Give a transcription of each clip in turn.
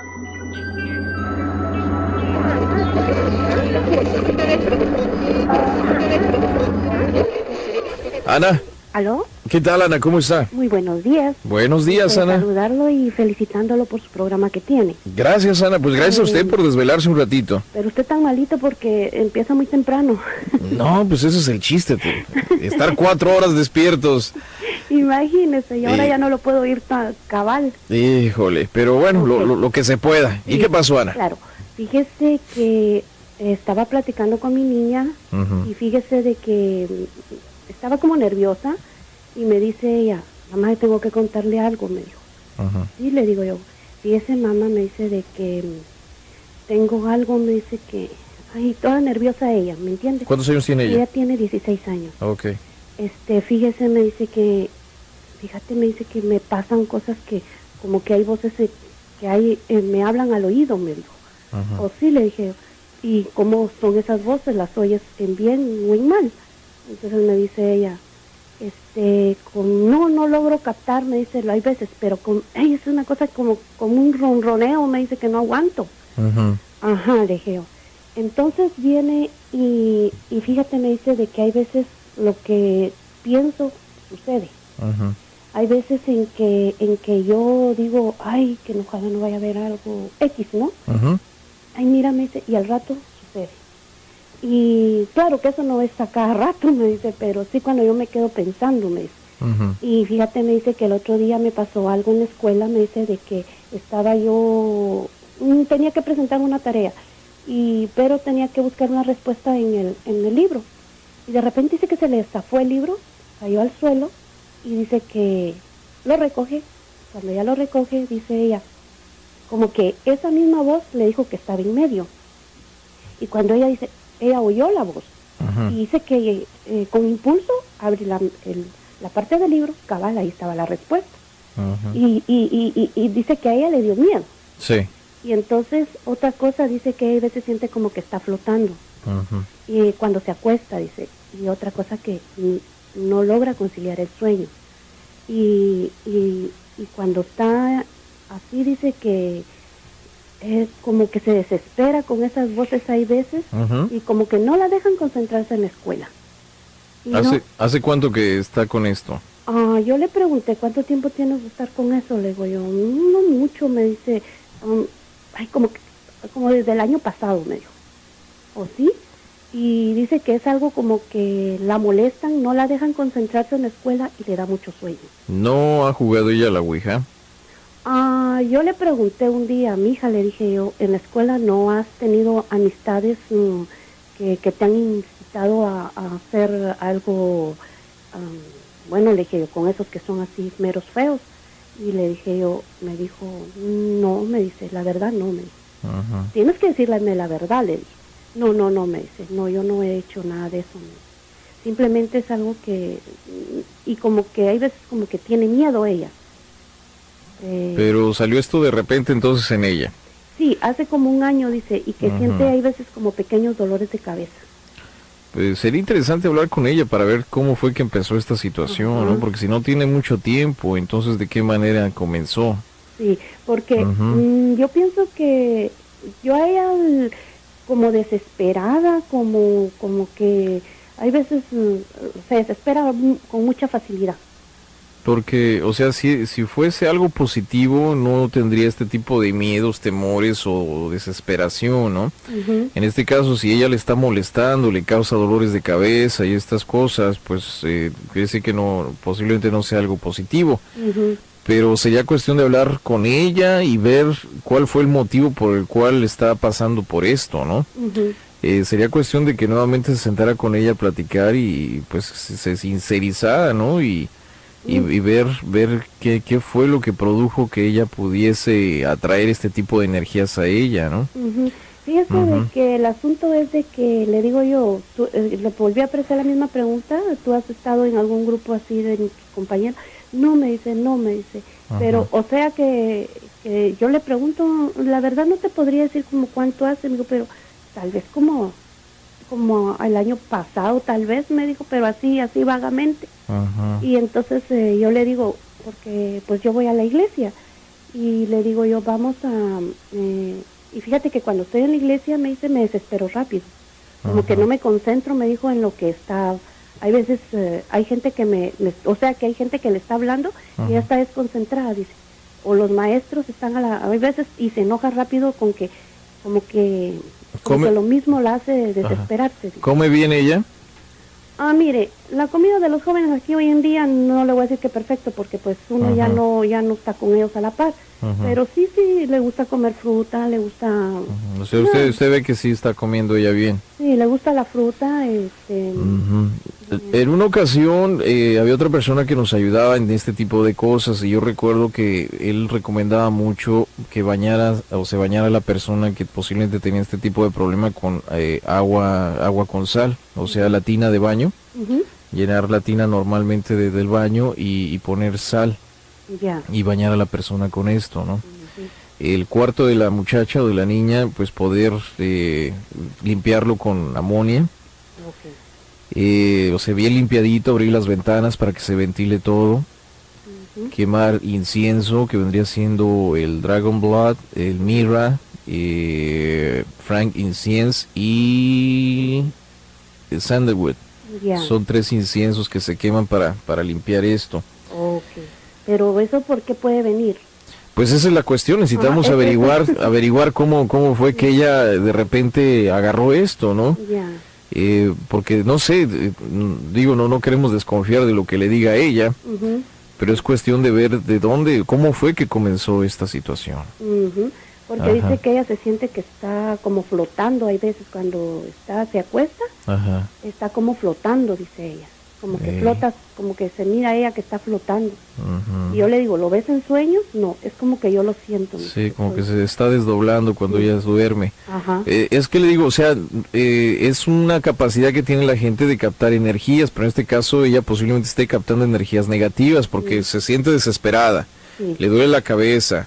Ana. ¿Aló? ¿Qué tal, Ana? ¿Cómo está? Muy buenos días. Buenos días, Ana. Saludarlo y felicitándolo por su programa que tiene. Gracias, Ana. Pues gracias a usted por desvelarse un ratito. Pero usted tan malito porque empieza muy temprano. No, pues ese es el chiste, tú. Estar 4 horas despiertos. Imagínese, y ahora ya no lo puedo oír tan cabal. Híjole, pero bueno, lo que se pueda. ¿Y qué pasó, Ana? Claro, fíjese que estaba platicando con mi niña y fíjese de que estaba como nerviosa y me dice ella, mamá, tengo que contarle algo, me dijo. Sí, le digo yo, fíjese, mamá, me dice de que tengo algo, me dice que, ay, toda nerviosa ella, ¿me entiende? ¿Cuántos años tiene ella? Ella tiene 16 años. Ok. Fíjese, me dice que, fíjate, me dice que me pasan cosas que, como que hay voces que hay, me hablan al oído, me dijo. O sí, le dije, ¿y cómo son esas voces? ¿Las oyes en bien o en mal? Entonces me dice ella, no logro captar, me dice, hay veces, pero es una cosa como un ronroneo, me dice que no aguanto. Ajá, le dije yo. Entonces viene y fíjate, me dice de que hay veces lo que pienso sucede. Hay veces en que yo digo, ay, que ojalá no vaya a haber algo X, ¿no? Ay, mira, me dice, y al rato sucede. Y claro que eso no es a cada rato, me dice, pero sí cuando yo me quedo pensando, me dice. Y fíjate, me dice que el otro día me pasó algo en la escuela, me dice de que estaba yo, tenía que presentar una tarea, pero tenía que buscar una respuesta en el libro. Y de repente dice que se le zafó el libro, cayó al suelo, y dice que lo recoge. Cuando ella lo recoge, dice ella, como que esa misma voz le dijo que estaba en medio. Y cuando ella dice, ella oyó la voz y dice que con impulso abre la parte del libro, cabal, ahí estaba la respuesta. Y dice que a ella le dio miedo. Sí. Y entonces otra cosa, dice que a veces siente como que está flotando. Y cuando se acuesta, dice, y otra cosa que no logra conciliar el sueño. Y cuando está así, dice que es como que se desespera con esas voces, hay veces, y como que no la dejan concentrarse en la escuela. ¿Hace cuánto que está con esto? Yo le pregunté, ¿cuánto tiempo tienes de estar con eso? Le digo yo, no mucho, me dice, ay, como desde el año pasado, me dijo. ¿O sí? Y dice que es algo como que la molestan, no la dejan concentrarse en la escuela y le da mucho sueño. ¿No ha jugado ella a la Ouija? Yo le pregunté un día a mi hija, le dije yo, en la escuela no has tenido amistades que te han incitado a hacer algo, bueno, le dije yo, con esos que son así meros feos. Y le dije yo, me dijo, no, me dice, la verdad no, me dice. Tienes que decirle la verdad, le dije. No, me dice, no, yo no he hecho nada de eso. Simplemente es algo que, y como que hay veces como que tiene miedo ella. Pero salió esto de repente entonces en ella. Sí, hace como un año, dice, y que siente hay veces como pequeños dolores de cabeza. Pues sería interesante hablar con ella para ver cómo fue que empezó esta situación, ¿no? Porque si no tiene mucho tiempo, entonces ¿de qué manera comenzó? Sí, porque yo pienso que yo a ella como desesperada, como que hay veces se desespera con mucha facilidad. Porque, o sea, si fuese algo positivo, no tendría este tipo de miedos, temores o desesperación, ¿no? En este caso, si ella le está molestando, le causa dolores de cabeza y estas cosas, pues quiere decir que no, posiblemente no sea algo positivo. Pero sería cuestión de hablar con ella y ver cuál fue el motivo por el cual está pasando por esto, ¿no? Sería cuestión de que nuevamente se sentara con ella a platicar y pues se sincerizara, ¿no? Y ver qué fue lo que produjo que ella pudiese atraer este tipo de energías a ella, ¿no? Fíjese de que el asunto es de que, le digo yo, le volví a hacer la misma pregunta, ¿tú has estado en algún grupo así de compañeros? No, me dice, pero, o sea que yo le pregunto, la verdad no te podría decir como cuánto hace, me digo, pero tal vez como el año pasado, tal vez, me dijo, pero así vagamente. Y entonces yo le digo, porque pues yo voy a la iglesia, Y le digo yo, vamos a... y fíjate que cuando estoy en la iglesia, me dice, me desespero rápido. Como que no me concentro, me dijo, en lo que está... Hay veces, hay gente que o sea, que hay gente que le está hablando y ella está desconcentrada, dice. O los maestros están hay veces, y se enoja rápido con que, como que lo mismo la hace desesperarse. ¿Come bien ella? Mire, la comida de los jóvenes aquí hoy en día no le voy a decir que perfecto, porque pues uno ya no está con ellos a la par, pero sí le gusta comer fruta, le gusta... O sea, usted ve que sí está comiendo ella bien. Sí, le gusta la fruta. En una ocasión había otra persona que nos ayudaba en este tipo de cosas, y yo recuerdo que él recomendaba mucho que se bañara la persona que posiblemente tenía este tipo de problema con agua con sal, o sea, la tina de baño, llenar la tina normalmente del baño y poner sal y bañar a la persona con esto, ¿no? El cuarto de la muchacha o de la niña, pues poder limpiarlo con amonia. O sea, bien limpiadito, abrir las ventanas para que se ventile todo, quemar incienso, que vendría siendo el Dragon Blood, el Mirra, Frank Incense y el Sandalwood. Son 3 inciensos que se queman para limpiar esto. Pero eso, ¿por qué puede venir? Pues esa es la cuestión, necesitamos averiguar cómo fue que ella de repente agarró esto, ¿no? Porque no sé, digo, no queremos desconfiar de lo que le diga ella, pero es cuestión de ver cómo fue que comenzó esta situación. Porque dice que ella se siente que está como flotando, hay veces cuando se acuesta, está como flotando, dice ella, como que flota, como que se mira a ella que está flotando. Y yo le digo, ¿lo ves en sueños? No, es como que yo lo siento. Sí, como que se está desdoblando cuando ella duerme. Es que le digo, o sea, es una capacidad que tiene la gente de captar energías, pero en este caso ella posiblemente esté captando energías negativas porque se siente desesperada, le duele la cabeza,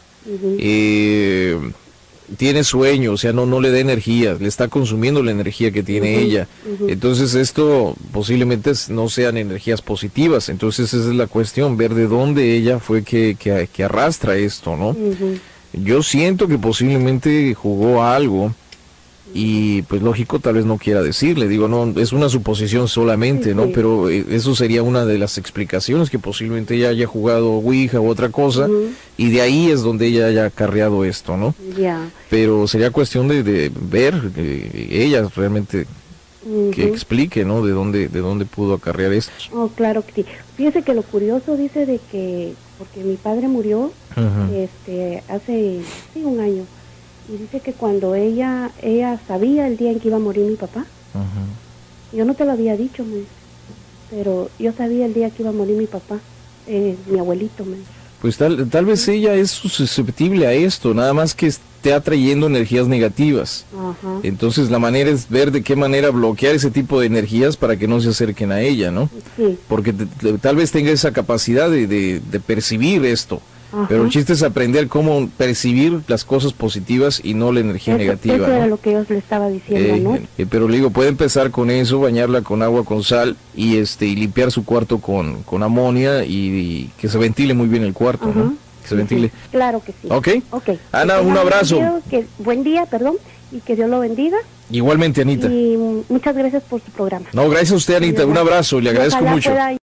tiene sueño, o sea, no le da energía, le está consumiendo la energía que tiene ella. Entonces esto posiblemente no sean energías positivas. Entonces esa es la cuestión, ver de dónde ella fue que arrastra esto, ¿no? Yo siento que posiblemente jugó a algo y pues lógico, tal vez no quiera decirle, digo, no, es una suposición solamente, ¿no? Pero eso sería una de las explicaciones, que posiblemente ella haya jugado Ouija u otra cosa, y de ahí es donde ella haya acarreado esto, ¿no? Pero sería cuestión de ver ella realmente que explique, ¿no? De dónde pudo acarrear esto. Oh, claro que sí. Fíjese que lo curioso dice de que, porque mi padre murió hace un año, y dice que cuando ella sabía el día en que iba a morir mi papá, yo no te lo había dicho, pero yo sabía el día que iba a morir mi papá, mi abuelito, Pues tal vez ella es susceptible a esto, nada más que esté atrayendo energías negativas. Entonces la manera es ver de qué manera bloquear ese tipo de energías para que no se acerquen a ella, ¿no? Porque tal vez tenga esa capacidad de percibir esto. Pero el chiste es aprender cómo percibir las cosas positivas y no la energía negativa. Eso era lo que yo le estaba diciendo, ¿no? Pero le digo, puede empezar con eso, bañarla con agua con sal y limpiar su cuarto con amonia y que se ventile muy bien el cuarto, ¿no? Que se ventile. Claro que sí. Ok. Ana, un abrazo. Buen día, y que Dios lo bendiga. Igualmente, Anita. Y muchas gracias por su programa. No, gracias a usted, Anita. Un abrazo, le agradezco mucho.